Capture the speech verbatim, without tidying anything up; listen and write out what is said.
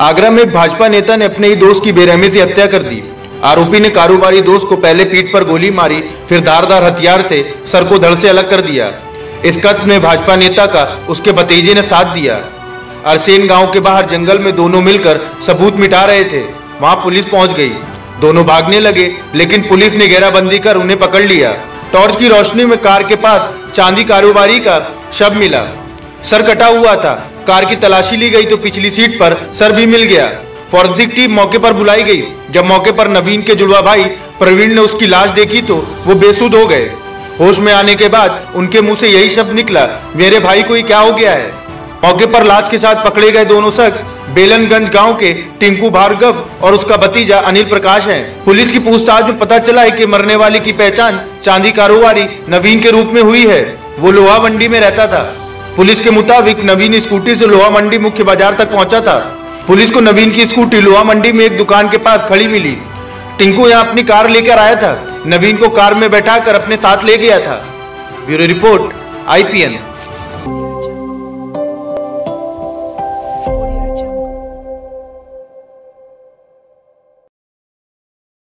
आगरा में एक भाजपा नेता ने अपने ही दोस्त की बेरहमी से हत्या कर दी। आरोपी ने कारोबारी दोस्त को पहले पीठ पर गोली मारी, फिर धारदार हथियार से सर को धड़ से अलग कर दिया। इस कत्ल में भाजपा नेता का उसके भतीजे ने साथ दिया। अरसेन गांव के बाहर जंगल में दोनों मिलकर सबूत मिटा रहे थे। वहां पुलिस पहुंच गई। दोनों भागने लगे, लेकिन पुलिस ने घेराबंदी कर उन्हें पकड़ लिया। टॉर्च की रोशनी में कार के पास चांदी कारोबारी का शव मिला। सर कटा हुआ था। कार की तलाशी ली गई तो पिछली सीट पर सर भी मिल गया। फॉरेंसिक टीम मौके पर बुलाई गई। जब मौके पर नवीन के जुड़वा भाई प्रवीण ने उसकी लाश देखी तो वो बेसुध हो गए। होश में आने के बाद उनके मुंह से यही शब्द निकला, मेरे भाई को ही क्या हो गया है। मौके पर लाश के साथ पकड़े गए दोनों शख्स बेलनगंज गांव के टिंकू भार्गव और उसका भतीजा अनिल प्रकाश हैं। पुलिस की पूछताछ में पता चला है कि मरने वाले की पहचान चांदी कारोबारी नवीन के रूप में हुई है। वो लोहा मंडी में रहता था। पुलिस के मुताबिक नवीन स्कूटी से लोहा मंडी मुख्य बाजार तक पहुंचा था। पुलिस को नवीन की स्कूटी लोहा मंडी में एक दुकान के पास खड़ी मिली। टिंकू यहां अपनी कार लेकर आया था। नवीन को कार में बैठाकर अपने साथ ले गया था। Bureau report I P N.